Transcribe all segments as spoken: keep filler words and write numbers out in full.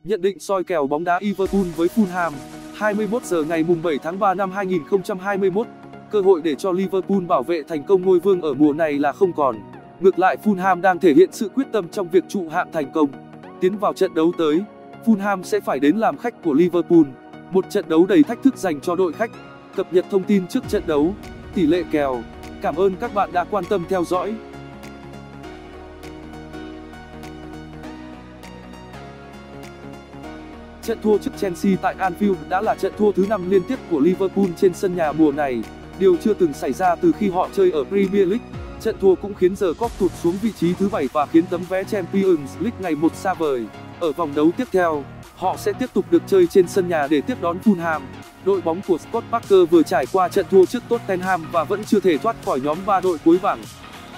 Nhận định soi kèo bóng đá Liverpool với Fulham, hai mươi mốt giờ ngày mùng bảy tháng ba năm hai nghìn không trăm hai mươi mốt. Cơ hội để cho Liverpool bảo vệ thành công ngôi vương ở mùa này là không còn. Ngược lại, Fulham đang thể hiện sự quyết tâm trong việc trụ hạng thành công. Tiến vào trận đấu tới, Fulham sẽ phải đến làm khách của Liverpool, một trận đấu đầy thách thức dành cho đội khách. Cập nhật thông tin trước trận đấu, tỷ lệ kèo. Cảm ơn các bạn đã quan tâm theo dõi. Trận thua trước Chelsea tại Anfield đã là trận thua thứ năm liên tiếp của Liverpool trên sân nhà mùa này, điều chưa từng xảy ra từ khi họ chơi ở Premier League. Trận thua cũng khiến The Cop tụt xuống vị trí thứ bảy và khiến tấm vé Champions League ngày một xa vời. Ở vòng đấu tiếp theo, họ sẽ tiếp tục được chơi trên sân nhà để tiếp đón Fulham. Đội bóng của Scott Parker vừa trải qua trận thua trước Tottenham và vẫn chưa thể thoát khỏi nhóm ba đội cuối bảng.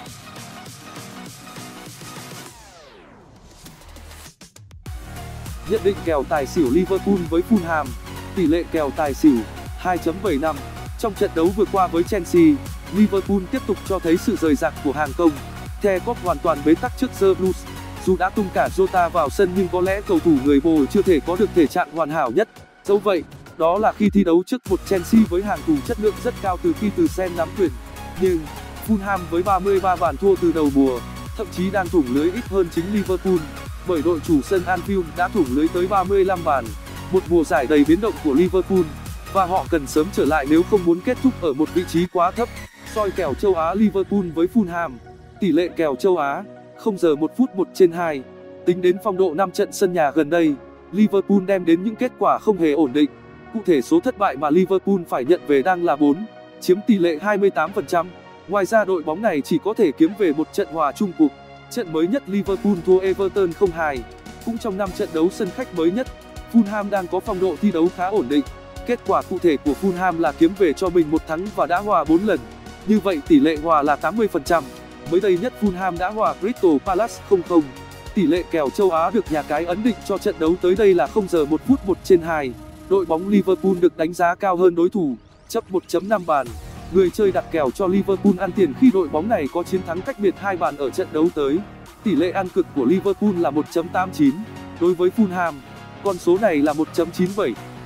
Nhận định kèo tài xỉu Liverpool với Fulham, tỷ lệ kèo tài xỉu hai chấm bảy năm. Trong trận đấu vừa qua với Chelsea, Liverpool tiếp tục cho thấy sự rời rạc của hàng công. The Cop hoàn toàn bế tắc trước The Blues. Dù đã tung cả Jota vào sân nhưng có lẽ cầu thủ người Bồ chưa thể có được thể trạng hoàn hảo nhất. Dẫu vậy, đó là khi thi đấu trước một Chelsea với hàng thủ chất lượng rất cao từ khi từ Sen nắm quyền. Nhưng Fulham với ba mươi ba bàn thua từ đầu mùa, thậm chí đang thủng lưới ít hơn chính Liverpool, bởi đội chủ sân Anfield đã thủng lưới tới ba mươi lăm bàn. Một mùa giải đầy biến động của Liverpool, và họ cần sớm trở lại nếu không muốn kết thúc ở một vị trí quá thấp. Soi kèo châu Á Liverpool với Fulham, tỷ lệ kèo châu Á không giờ một phút một trên hai. Tính đến phong độ năm trận sân nhà gần đây, Liverpool đem đến những kết quả không hề ổn định. Cụ thể, số thất bại mà Liverpool phải nhận về đang là bốn, chiếm tỷ lệ hai mươi tám phần trăm. Ngoài ra, đội bóng này chỉ có thể kiếm về một trận hòa chung cuộc. Trận mới nhất Liverpool thua Everton không hai. Cũng trong năm trận đấu sân khách mới nhất, Fulham đang có phong độ thi đấu khá ổn định. Kết quả cụ thể của Fulham là kiếm về cho mình một thắng và đã hòa bốn lần. Như vậy tỷ lệ hòa là tám mươi phần trăm. Mới đây nhất Fulham đã hòa Crystal Palace không không. Tỷ lệ kèo châu Á được nhà cái ấn định cho trận đấu tới đây là không giờ một phút một trên hai. Đội bóng Liverpool được đánh giá cao hơn đối thủ, chấp một chấm năm bàn. Người chơi đặt kèo cho Liverpool ăn tiền khi đội bóng này có chiến thắng cách biệt hai bàn ở trận đấu tới. Tỷ lệ ăn cực của Liverpool là một chấm tám chín. Đối với Fulham, con số này là một chấm chín bảy.